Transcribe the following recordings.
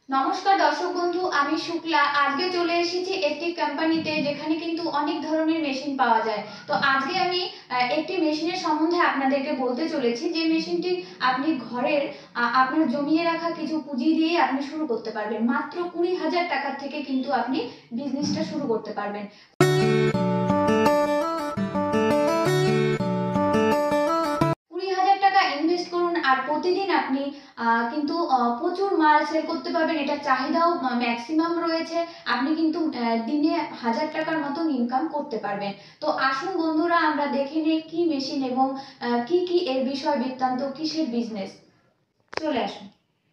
নমস্কার দর্শক বন্ধু, আমি শুক্লা। আজকে চলে এসেছি একটি কোম্পানিতে যেখানে কিন্তু অনেক ধরনের মেশিন পাওয়া যায়। তো আজকে আমি একটি মেশিনের সম্বন্ধে আপনাদেরকে বলতে চলেছি, যে মেশিনটি আপনি ঘরের আপনার জমিয়ে রাখা কিছু পুঁজি দিয়ে আপনি শুরু করতে পারবেন। মাত্র 20,000 টাকার থেকে কিন্তু আপনি বিজনেসটা শুরু করতে পারবেন। 20,000 টাকা ইনভেস্ট করুন আর প্রতিদিন আপনি কিন্তু প্রচুর মাল সেল করতে পারবেন। এটার চাহিদাও ম্যাক্সিমাম রয়েছে। আপনি কিন্তু দিনে 1,000 টাকার মতন ইনকাম করতে পারবেন। তো আসুন বন্ধুরা, আমরা দেখে নিই কি মেশিন এবং কি কি এর বিষয় বৃত্তান্ত, কিসের বিজনেস। চলে আসুন।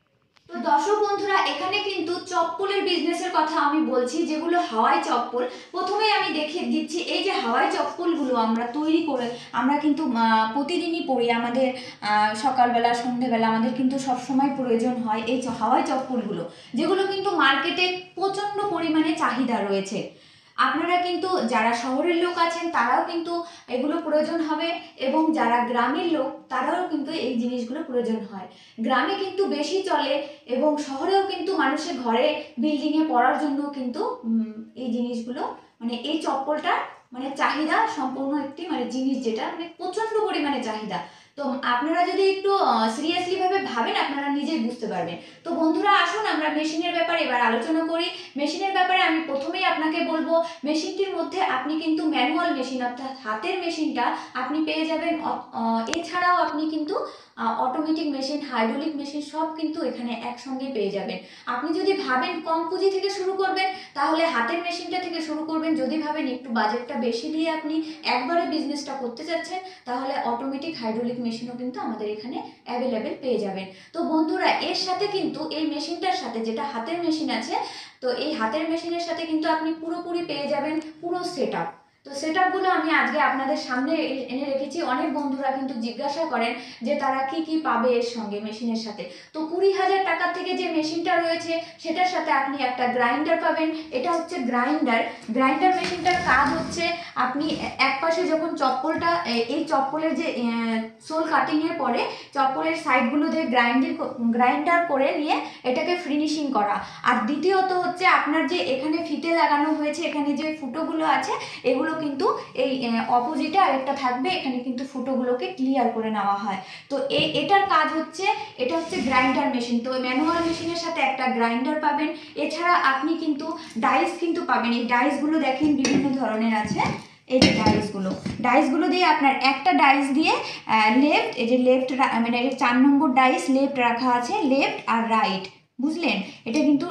তো দর্শক বন্ধুরা, এখানে কিন্তু চপ্পলের বিজনেসের কথা আমি বলছি, যেগুলো হাওয়াই চপ্পল। প্রথমেই আমি দেখিয়ে দিচ্ছি, এই যে হাওয়াই চপ্পলগুলো আমরা তৈরি করে আমরা কিন্তু প্রতিদিনই পরি। আমাদের সকালবেলা সন্ধেবেলা আমাদের কিন্তু সবসময় প্রয়োজন হয় এই হাওয়াই চপ্পলগুলো, যেগুলো কিন্তু মার্কেটে প্রচণ্ড পরিমাণে চাহিদা রয়েছে। আপনারা কিন্তু যারা শহরের লোক আছেন তারাও কিন্তু এগুলো প্রয়োজন হবে, এবং যারা গ্রামের লোক তারাও কিন্তু এই জিনিসগুলো প্রয়োজন হয়। গ্রামে কিন্তু বেশি চলে, এবং শহরেও কিন্তু মানুষের ঘরে বিল্ডিংয়ে পড়ার জন্য কিন্তু এই জিনিসগুলো এই চপ্পলটা চাহিদা সম্পূর্ণ একটি জিনিস, যেটা প্রচণ্ড পরিমাণে চাহিদা। তো আপনারা যদি একটু সিরিয়াসলি ভাবে ভাবেন, আপনারা নিজেই বুঝতে পারবেন। তো বন্ধুরা, আসুন আমরা মেশিনের ব্যাপারে এবার আলোচনা করি। মেশিনের ব্যাপারে আমি প্রথমেই আপনাকে বলবো, মেশিনটির মধ্যে আপনি কিন্তু ম্যানুয়াল মেশিন অর্থাৎ হাতের মেশিনটা আপনি পেয়ে যাবেন। এছাড়াও আপনি কিন্তু অটোমেটিক মেশিন, হাইড্রোলিক মেশিন সব কিন্তু এখানে একসঙ্গে পেয়ে যাবেন। আপনি যদি ভাবেন কম পুঁজি থেকে শুরু করবেন, তাহলে হাতের মেশিনটা থেকে শুরু করবেন। যদি ভাবেন একটু বাজেটটা বেশি দিয়ে আপনি একবারে বিজনেসটা করতে চাচ্ছেন, তাহলে অটোমেটিক হাইড্রোলিক মেশিনও কিন্তু আমাদের এখানে অ্যাভেলেবেল পেয়ে যাবেন। তো বন্ধুরা, এর সাথে কিন্তু এই মেশিনটার সাথে যেটা হাতের মেশিন আছে, তো এই হাতের মেশিনের সাথে কিন্তু আপনি পুরোপুরি পেয়ে যাবেন পুরো সেট আপ। তো সেট আপগুলো আমি আজকে আপনাদের সামনে এনে রেখেছি। অনেক বন্ধুরা কিন্তু জিজ্ঞাসা করেন যে তারা কি কি পাবে এর সঙ্গে, মেশিনের সাথে। তো 20,000 টাকা থেকে যে মেশিনটা রয়েছে সেটার সাথে আপনি একটা গ্রাইন্ডার পাবেন। এটা হচ্ছে গ্রাইন্ডার। গ্রাইন্ডার মেশিনটার কাজ হচ্ছে, আপনি এক পাশে যখন চপ্পলটা, এই চপ্পলের যে সোল কাটিংয়ের পরে চপ্পলের সাইডগুলো দিয়ে গ্রাইন্ডার করে নিয়ে এটাকে ফিনিশিং করা। আর দ্বিতীয়ত হচ্ছে, আপনার যে এখানে ফিতে লাগানো হয়েছে, এখানে যে ফুটোগুলো আছে, এগুলো কিন্তু এই অপোজিটে আরেকটা থাকবে, এখানে কিন্তু ফুটোগুলোকে ক্লিয়ার করে নেওয়া হয়। তো এটার কাজ হচ্ছে, এটা হচ্ছে গ্রাইন্ডার মেশিন। তো ম্যানুয়াল মেশিনের সাথে একটা গ্রাইন্ডার পাবেন। এছাড়া আপনি কিন্তু ডাইস কিন্তু পাবেন। এই ডাইসগুলো দেখেন বিভিন্ন ধরনের আছে। এই যে ডাইসগুলো দিয়ে আপনার একটা ডাইস দিয়ে লেফট, এই যে লেফট এই যে 4 নম্বর ডাইস লেফট রাখা আছে, লেফট আর রাইট, বুঝলেন? এটা কিন্তু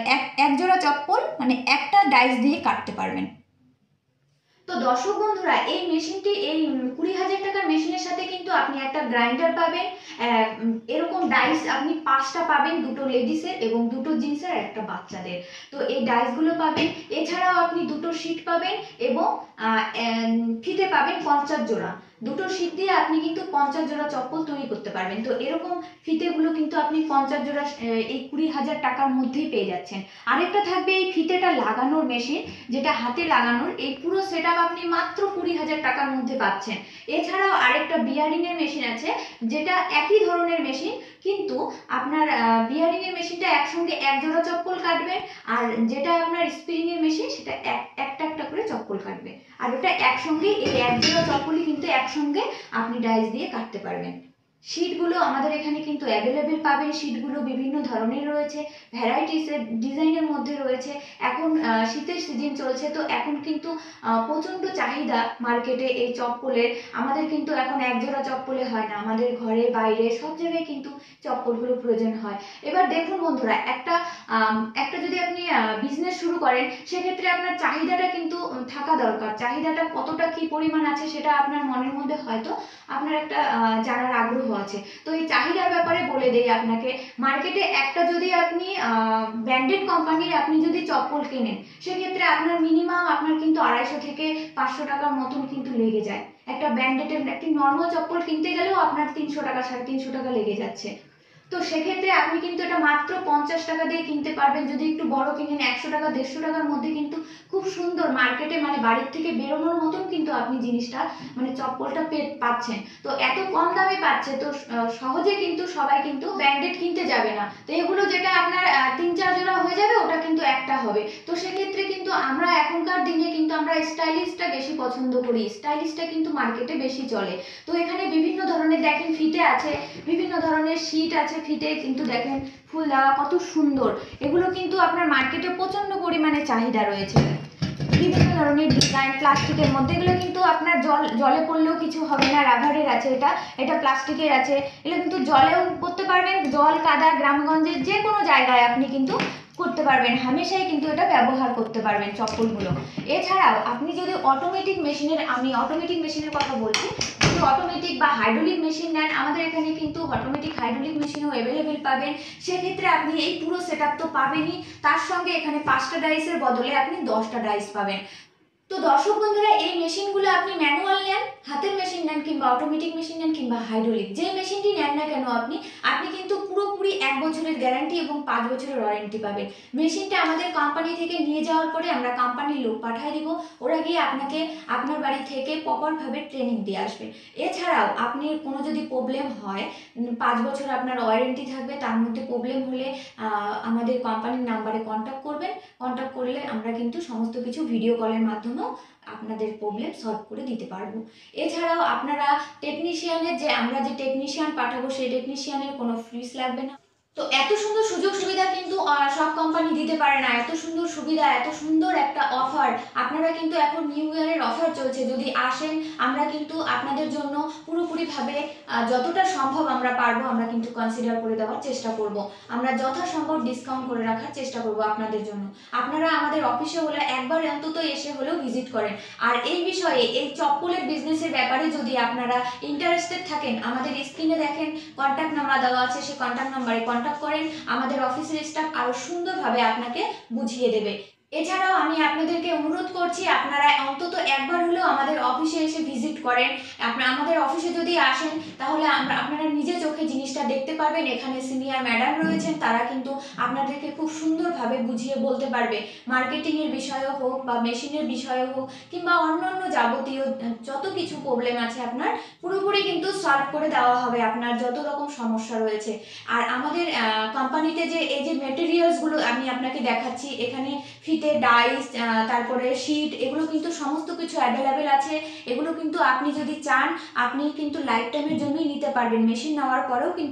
এক জোড়া চপ্পল একটা ডাইস দিয়ে কাটতে পারবেন। তো দর্শক বন্ধুরা, এই মেশিনটি, এই 20,000 টাকার মেশিনের সাথে কিন্তু আপনি একটা গ্রাইন্ডার পাবেন। এরকম ডাইস আপনি 5টা পাবেন, দুটো লেডিসের এবং দুটো জেন্টসের, একটা বাচ্চাদের। তো এই ডাইসগুলো পাবেন। এছাড়াও আপনি দুটো শিট পাবেন এবং ফিতে পাবেন 50 জোড়া। দুটো শিট দিয়ে আপনি কিন্তু 50 জোড়া চপ্পল তৈরি করতে পারবেন। তো এরকম ফিতেগুলো কিন্তু আপনি 50 জোড়া এই 20,000 টাকার মধ্যেই পেয়ে যাচ্ছেন। আরেকটা থাকবে এই ফিতেটা লাগানোর মেশিন, যেটা হাতে লাগানোর। এই পুরো সেট আপনি মাত্র 20,000 টাকার মধ্যে পাচ্ছেন। এছাড়াও আরেকটা বিয়ারিং এর মেশিন আছে, যেটা একই ধরনের মেশিন, কিন্তু আপনার বিয়ারিং এর মেশিনটা একসঙ্গে এক জোড়া চপ্পল কাটবে, আর যেটা আপনার স্প্রিং এর মেশিন সেটা একটা একটা করে চপ্পল কাটবে। আর ওটা একসঙ্গে, এই এক জোড়া চপ্পলই কিন্তু একসঙ্গে আপনি ডাইস দিয়ে কাটতে পারবেন। শীটগুলো আমাদের এখানে কিন্তু অ্যাভেলেবেল পাবেন। শীটগুলো বিভিন্ন ধরনের রয়েছে, ভ্যারাইটিসের ডিজাইনের মধ্যে রয়েছে। এখন শীতের সিজন চলছে, তো এখন কিন্তু প্রচণ্ড চাহিদা মার্কেটে এই চপ্পলের। আমাদের কিন্তু এখন এক জোড়া চপ্পলে হয় না, আমাদের ঘরে বাইরে সব জায়গায় কিন্তু চপ্পলগুলো প্রয়োজন হয়। এবার দেখুন বন্ধুরা, একটা যদি আপনি বিজনেস শুরু করেন, সেক্ষেত্রে আপনার চাহিদাটা কিন্তু থাকা দরকার। চাহিদাটা কতটা কি পরিমাণ আছে সেটা আপনার মনের মধ্যে হয়তো আপনার একটা জানার আগ্রহ আছে। তো এই চাহিদার ব্যাপারে বলে দেই আপনাকে। মার্কেটে একটা যদি আপনি ব্র্যান্ডেড কোম্পানির আপনি যদি চপ্পল কেনেন, সেক্ষেত্রে আপনার মিনিমাম আপনার কিন্তু 250 থেকে 500 টাকার মতন কিন্তু লেগে যায়। একটা ব্র্যান্ডেড, একটি নর্মাল চপ্পল কিনতে গেলেও আপনার 300 টাকা 350 টাকা লেগে যাচ্ছে। তো সেক্ষেত্রে আপনি কিন্তু এটা মাত্র 50 টাকা দিয়ে কিনতে পারবেন। যদি একটু বড় কিনেন, 100 টাকা 150 টাকার মধ্যে কিন্তু খুব সুন্দর মার্কেটে বাড়ির থেকে বেরোনোর মতন কিন্তু আপনি জিনিসটা চপ্পলটা পাচ্ছেন। তো এত কম দামে পাচ্ছে, তো সহজে কিন্তু সবাই কিন্তু ব্র্যান্ডেড কিনতে যাবে না। তো এগুলো যেটা আপনার 3-4 হবে। তো সেক্ষেত্রে কিন্তু আমরা এখনকার দিনে কিন্তু আমরা স্টাইলিশটা বেশি পছন্দ করি, স্টাইলিশটা কিন্তু মার্কেটে বেশি চলে। তো এখানে বিভিন্ন ধরনের দেখেন ফিতে আছে, বিভিন্ন ধরনের শীট আছে ফিতে, কিন্তু দেখেন ফুল দেওয়া কত সুন্দর। এগুলো কিন্তু আপনার মার্কেটে প্রচণ্ড পরিমাণে চাহিদা রয়েছে। বিভিন্ন ধরনের ডিজাইন প্লাস্টিকের মধ্যে, এগুলো কিন্তু আপনার জলে পড়লেও কিছু হবে না, রাবারের আছে, এটা প্লাস্টিকের আছে। এগুলো কিন্তু জলেও করতে পারবেন, জল কাদা গ্রামগঞ্জের যে কোনো জায়গায় আপনি কিন্তু করতে পারবেন, হামেশাই কিন্তু এটা ব্যবহার করতে পারবেন চপ্পলগুলো। এছাড়াও আপনি যদি অটোমেটিক মেশিনের, আমি অটোমেটিক মেশিনের কথা বলছি, যদি অটোমেটিক বা হাইড্রোলিক মেশিন নেন, আমাদের এখানে কিন্তু অটোমেটিক হাইড্রোলিক মেশিনও অ্যাভেলেবেল পাবেন। সেক্ষেত্রে আপনি এই পুরো সেট আপ তো পাবেনই, তার সঙ্গে এখানে 5টা ডাইসের বদলে আপনি 10টা ডাইস পাবেন। তো দর্শক বন্ধুরা, এই মেশিনগুলো আপনি ম্যানুয়াল নেন, হাতের মেশিন নেন, কিংবা অটোমেটিক মেশিন নেন, কিংবা হাইড্রোলিক, যে মেশিনটি নেন না কেন আপনি কিন্তু পুরোপুরি 1 বছরের গ্যারান্টি এবং 5 বছরের ওয়ারেন্টি পাবেন। মেশিনটা আমাদের কোম্পানি থেকে নিয়ে যাওয়ার পরে আমরা কোম্পানির লোক পাঠিয়ে দিব, ওরা গিয়ে আপনাকে আপনার বাড়ি থেকে প্রপারভাবে ট্রেনিং দিয়ে আসবে। এছাড়াও আপনি কোনো যদি প্রবলেম হয়, 5 বছর আপনার ওয়ারেন্টি থাকবে, তার মধ্যে প্রবলেম হলে আমাদের কোম্পানির নাম্বারে কন্ট্যাক্ট করবেন। কন্ট্যাক্ট করলে আমরা কিন্তু সমস্ত কিছু ভিডিও কলের মাধ্যমেও আপনাদের প্রবলেম সলভ করে দিতে পারবো। এছাড়াও আপনারা টেকনিশিয়ানের, যে আমরা যে টেকনিশিয়ান পাঠাবো সেই টেকনিশিয়ানের কোনো ফিস লাগবে না। তো এত সুন্দর সুযোগ সুবিধা কিন্তু সব কোম্পানি দিতে পারে না, এত সুন্দর সুবিধা, এত সুন্দর একটা অফার। আপনারা কিন্তু এখন নিউ ইয়ারের অফার চলছে, যদি আসেন আমরা কিন্তু আপনাদের জন্য পুরোপুরিভাবে যতটা সম্ভব আমরা পারবো, আমরা কিন্তু কনসিডার করে দেওয়ার চেষ্টা করব। আমরা যথাসম্ভব ডিসকাউন্ট করে রাখার চেষ্টা করব আপনাদের জন্য। আপনারা আমাদের অফিসে হলে একবার অন্তত এসে হলেও ভিজিট করেন। আর এই বিষয়ে, এই চপ্পলের বিজনেসের ব্যাপারে যদি আপনারা ইন্টারেস্টেড থাকেন, আমাদের স্ক্রিনে দেখেন কন্ট্যাক্ট নাম্বার দেওয়া আছে, সেই কন্ট্যাক্ট নাম্বারে কন্ট্যাক্ট করেন, আমাদের অফিসের স্টাফ আরও সুন্দরভাবে আপনাকে বুঝিয়ে দেবে। এছাড়াও আমি আপনাদেরকে অনুরোধ করছি, আপনারা অন্তত একবার হলেও আমাদের অফিসে এসে ভিজিট করেন। আমাদের অফিসে যদি আসেন তাহলে আপনারা নিজে চোখে জিনিসটা দেখতে পারবেন। এখানে সিনিয়র ম্যাডাম রয়েছেন, তারা কিন্তু আপনাদেরকে খুব সুন্দরভাবে বুঝিয়ে বলতে পারবে, মার্কেটিংয়ের বিষয়ে হোক বা মেশিনের বিষয়ে হোক, কিংবা অন্যান্য যাবতীয় যত কিছু প্রবলেম আছে আপনার পুরোপুরি কিন্তু সলভ করে দেওয়া হবে, আপনার যত রকম সমস্যা রয়েছে। আর আমাদের কোম্পানিতে যে এই যে মেটেরিয়ালসগুলো আমি আপনাকে দেখাচ্ছি, এখানে ফিতে, ডাইস, তারপরে শীট, এগুলো কিন্তু সমস্ত কিছু অ্যাভেলেবেল আছে। এগুলো কিন্তু আপনি যদি চান আপনি কিন্তু লাইফ টাইমের জন্যই নিতে পারবেন। মেশিন নেওয়ার পরেও কিন্তু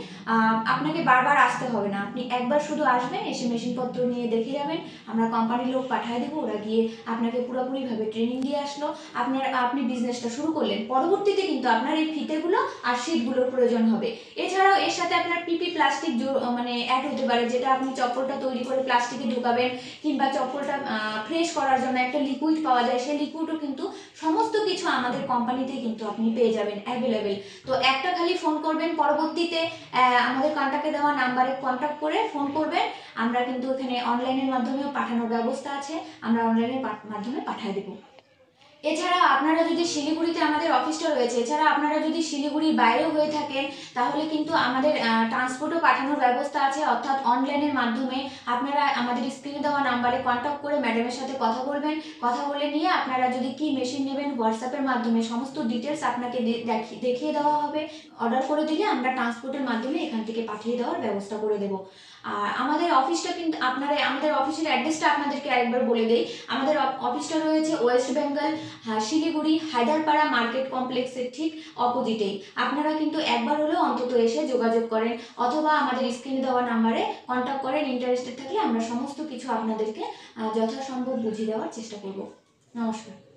আপনাকে বারবার আসতে হবে না, আপনি একবার শুধু আসবেন, এসে মেশিনপত্র নিয়ে দেখে যাবেন, আমরা কোম্পানির লোক পাঠিয়ে দেবো, ওরা গিয়ে আপনাকে পুরোপুরিভাবে ট্রেনিং দিয়ে আসলো, আপনি বিজনেসটা শুরু করলেন। পরবর্তীতে কিন্তু আপনার এই ফিতেগুলো আর শীটগুলোর প্রয়োজন হবে। এছাড়াও এর সাথে আপনার পিপি প্লাস্টিক মানে অ্যাড হতে পারে, যেটা আপনি চপ্পলটা তৈরি করে প্লাস্টিকে ঢোকাবেন, কিংবা চপ্পলটা ফ্রেশ করার জন্য একটা লিকুইড পাওয়া যায়, সেই লিকুইডও কিন্তু সমস্ত কিছু আমাদের কোম্পানিতেই কিন্তু আপনি পেয়ে যাবেন অ্যাভেলেবেল। তো একটা খালি ফোন করবেন, পরবর্তীতে আমাদের কন্ট্যাক্টে দেওয়া নাম্বারে কন্ট্যাক্ট করে ফোন করবেন। আমরা কিন্তু এখানে অনলাইনের মাধ্যমেও পাঠানোর ব্যবস্থা আছে, আমরা অনলাইনের মাধ্যমে পাঠিয়ে দেবো। এছাড়া আপনারা যদি শিলিগুড়িতে, আমাদের অফিসটা রয়েছে, এছাড়া আপনারা যদি শিলিগুড়ির বাইরেও হয়ে থাকেন তাহলে কিন্তু আমাদের ট্রান্সপোর্টও পাঠানোর ব্যবস্থা আছে, অর্থাৎ অনলাইনের মাধ্যমে আপনারা আমাদের স্ক্রিনে দেওয়া নাম্বারে কন্ট্যাক্ট করে ম্যাডামের সাথে কথা বলবেন। কথা বলে নিয়ে আপনারা যদি কি মেশিন নেবেন, হোয়াটসঅ্যাপের মাধ্যমে সমস্ত ডিটেলস আপনাকে দেখিয়ে দেওয়া হবে। অর্ডার করে দিলে আমরা ট্রান্সপোর্টের মাধ্যমে এখান থেকে পাঠিয়ে দেওয়ার ব্যবস্থা করে দেবো। আর আমাদের অফিসটা কিন্তু আমাদের অফিসের অ্যাড্রেসটা আপনাদেরকে আরেকবার বলে দেই। আমাদের অফিসটা রয়েছে ওয়েস্ট বেঙ্গল, শিলিগুড়ি হায়দারপাড়া মার্কেট কমপ্লেক্সের ঠিক অপোজিটেই। আপনারা কিন্তু একবার হলেও অন্তত এসে যোগাযোগ করেন, অথবা আমাদের স্ক্রিনে দেওয়া নাম্বারে কন্ট্যাক্ট করেন। ইন্টারেস্টেড থাকলে আমরা সমস্ত কিছু আপনাদেরকে যথাসম্ভব বুঝিয়ে দেওয়ার চেষ্টা করব। নমস্কার।